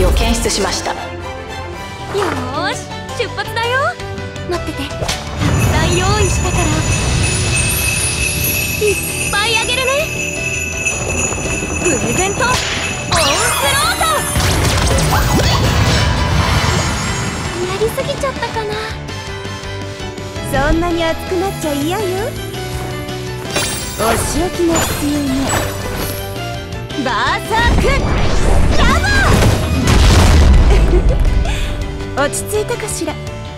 を検出しました。 よーし、出発だよ。待ってて、たくさん用意したからいっぱいあげるね。プレゼントオンスロート。やりすぎちゃったかな。そんなに熱くなっちゃ嫌よ。お仕置きが必要ね。バーサークキャバー落ち着いたかしら。